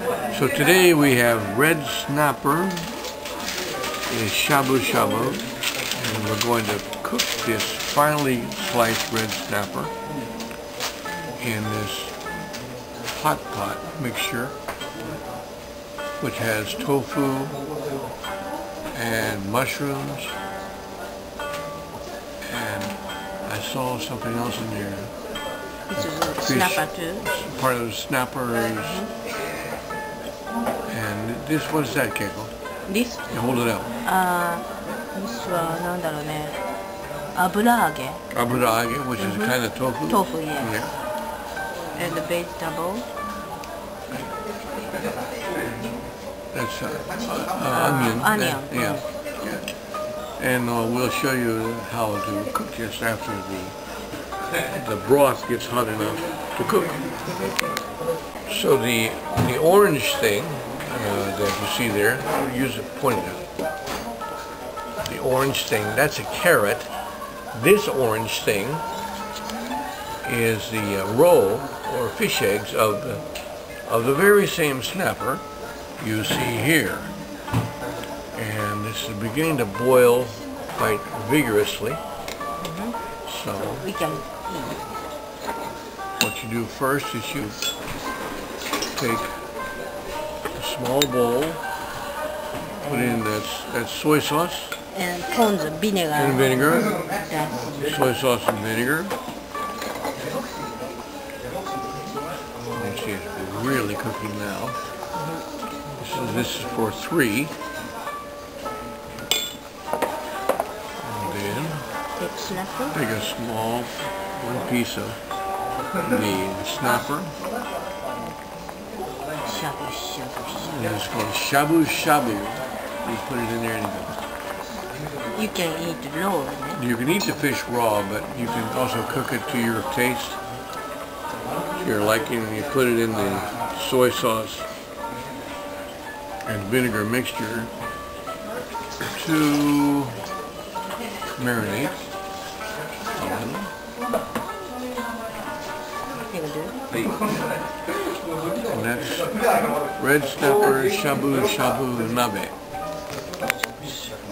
So today we have red snapper, is shabu shabu, and we're going to cook this finely sliced red snapper in this hot pot mixture, which has tofu and mushrooms, and I saw something else in there. This is a snapper too. Part of the snapper is, and this, what is that, Keiko? This? You hold it up. Thisはなんだろうね。油揚げ。 油揚げ, which is a kind of tofu. Tofu, yes. Yeah. And the vegetable. That's onion. Onion. Yeah. And we'll show you how to cook this after the broth gets hot enough to cook. So the orange thing that you see there, use it pointed at. The orange thing, that's a carrot. This orange thing is the roe or fish eggs of the very same snapper you see here. And this is beginning to boil quite vigorously. So we can eat. What you do first is you take a small bowl, put in that soy sauce and ponzu, vinegar. And vinegar. Yes. Soy sauce and vinegar. You see it's really cooking now. This is for 3. And then take a small one piece of the snapper. Shabu shabu. And it's called shabu shabu. You put it in there and you can eat raw, right? You can eat the fish raw, but you can also cook it to your taste, to your liking, and you put it in the soy sauce and vinegar mixture to marinate. And that's red snapper shabu shabu nabe.